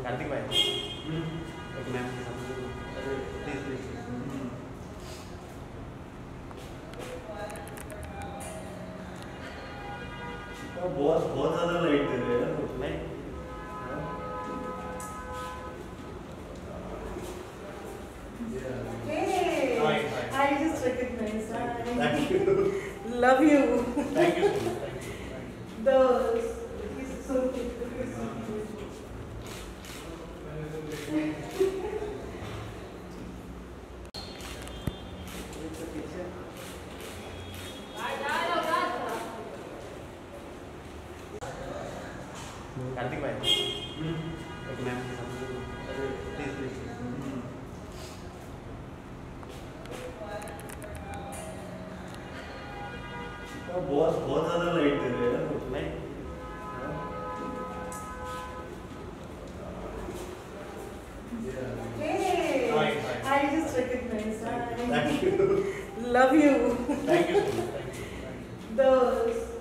कार्तिक भाई एक ma'am please please बहुत बहुत ज्यादा लाइट दे रहे हैं नहीं Hey, Fine, fine. I just recognized. Thank you. Love you. Thank you so much thank you The he's so cute. He's so cute. Kartik भाई एक मैम प्लीज प्लीज बहुत बहुत ज्यादा लाइट दे रहे हैं नहीं Hey, Fine, fine. I just recognized. Thank you. Love you. Thank you so much thank you The